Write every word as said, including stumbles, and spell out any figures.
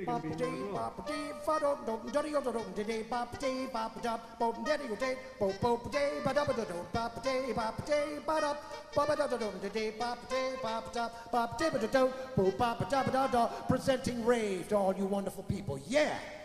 Presenting rave to all you wonderful people. Yeah.